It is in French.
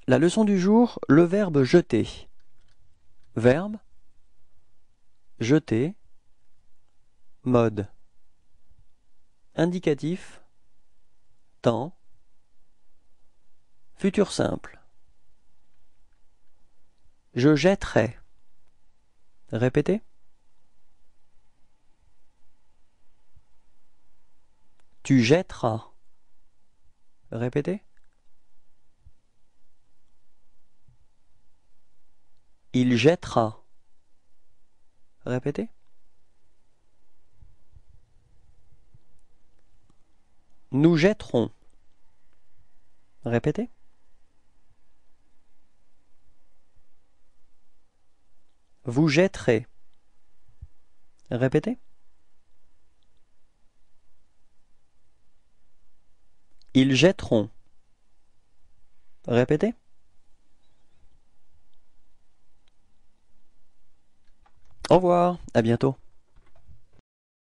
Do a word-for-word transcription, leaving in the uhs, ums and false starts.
La leçon du jour, le verbe jeter. Verbe, jeter, mode. Indicatif, temps, futur simple. Je jetterai. Répétez. Tu jetteras. Répétez. Il jettera. Répétez. Nous jetterons. Répétez. Vous jetterez. Répétez. Ils jetteront. Répétez. Au revoir, à bientôt.